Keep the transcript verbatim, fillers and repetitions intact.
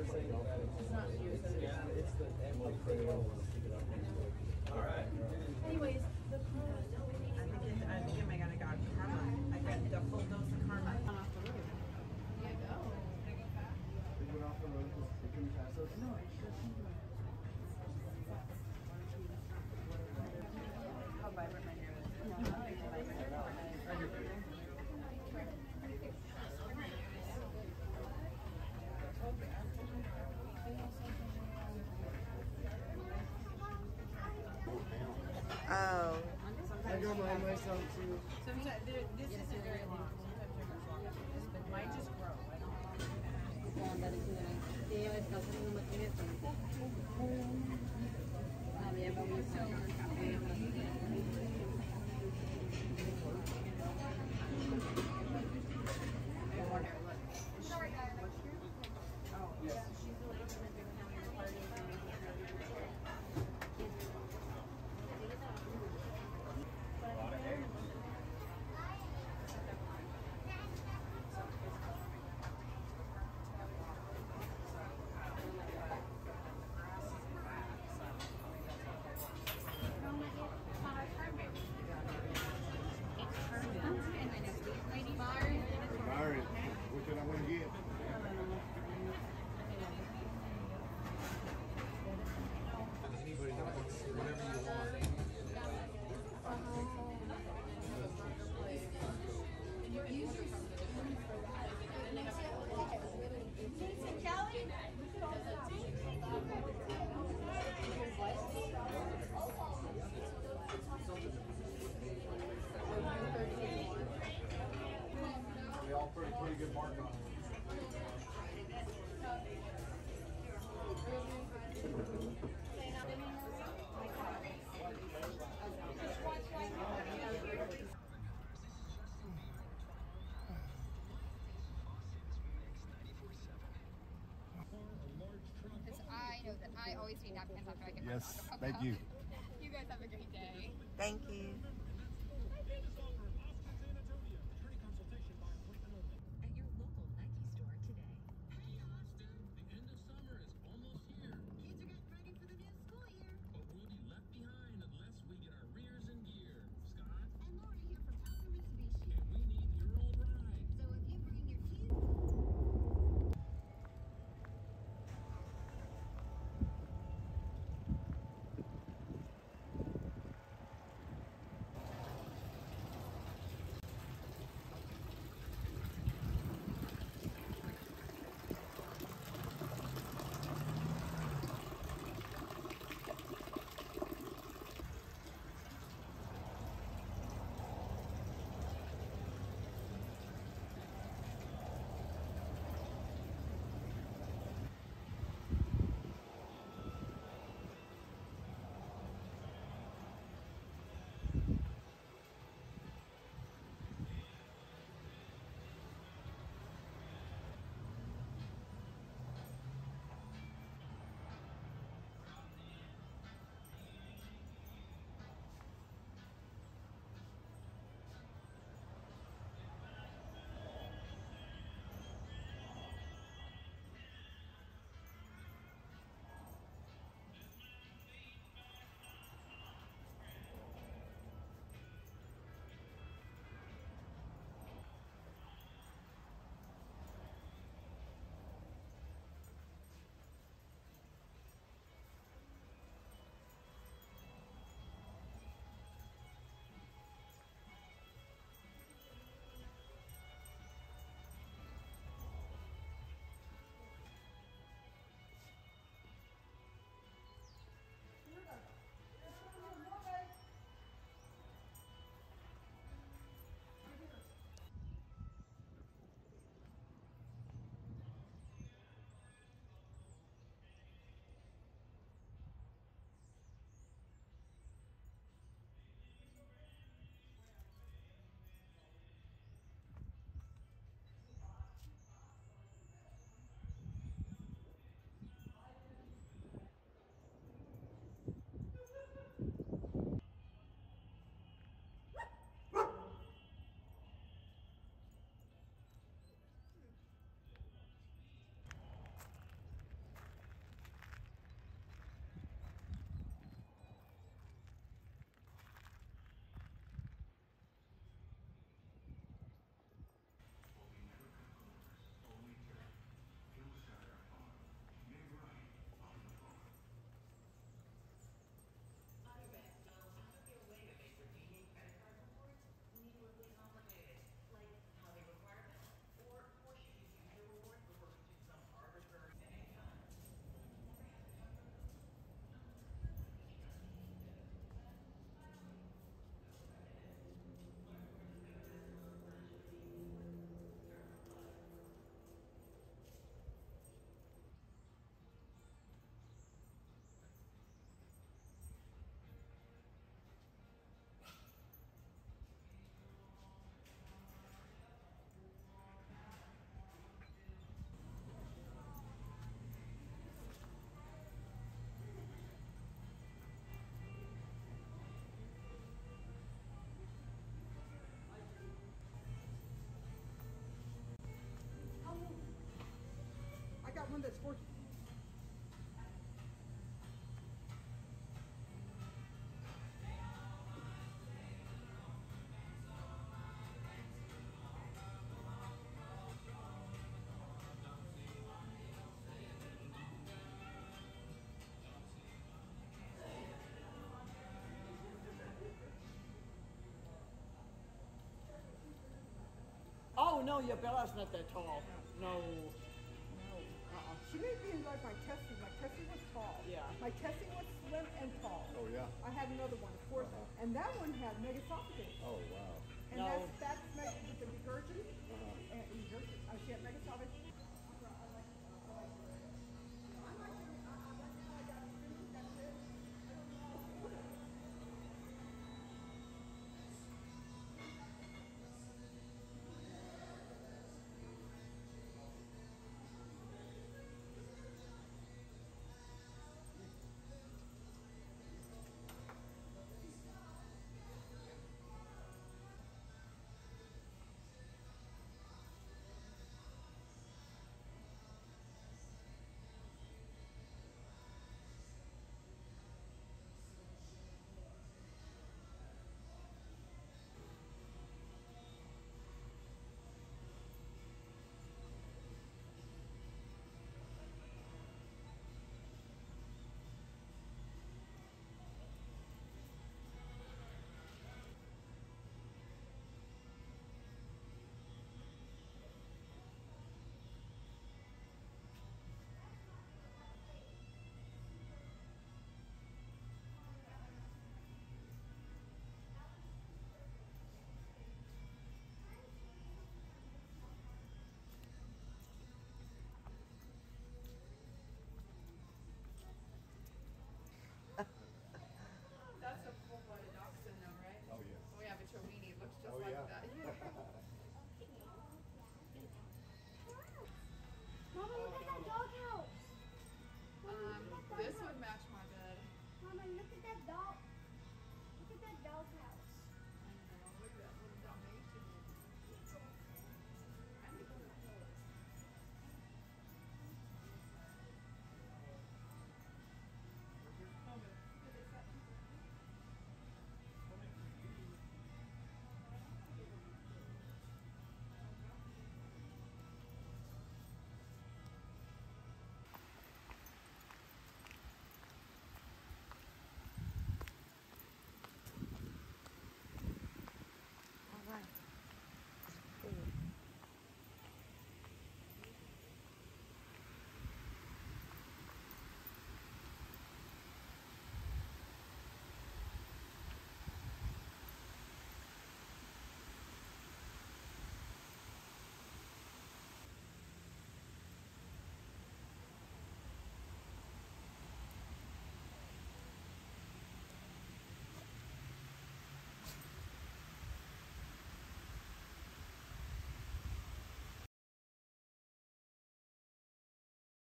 All right. Anyways, the I think it, I think it may have got karma. I got the full dose of karma. Off the road. Yeah, go. Did I go fast? We went off the road because they couldn't pass us. No, it sure seems like. How vibrant my hair is. No, I like the vibrant. Oh. I got mine myself too. Sometimes this isn't very long. Sometimes they're much longer. This might just grow. I don't Oh, yeah. She's the lady from the big family party for making it really Alright, what can I want to get? Anybody wants whatever you want. They all pretty pretty good mark on them. Because I know that I always need napkins after I get my Yes, dog. thank you. You guys have a great day. Thank you. At your local Nike store today. Hey Austin, the end of summer is almost here. Kids are getting ready for the new school year. But we'll be left behind unless we get our rears in gear. Scott? And Laura here from Alpha Mitsubishi. And we need your old ride. So if you bring your kids... one that's four. Oh no, yeah, Bella's not that tall. No. No. Uh-uh. She may be in like my Tessie. My Tessie was tall. Yeah. My Tessie was slim and tall. Oh, yeah? I had another one, of course. Uh-huh. And that one had megasophagus. Oh, wow. And No. that's, that's meg- with the regurgin. Uh-huh. And regurgin. Uh, she had megasophagus. That's a full-blooded dachshund, though, right? Oh, yes. Oh yeah, but your weenie looks just Oh, like yeah. that. Mama, look at that doghouse. um, this would match my bed. Mama, look at that dog. Look at that doghouse.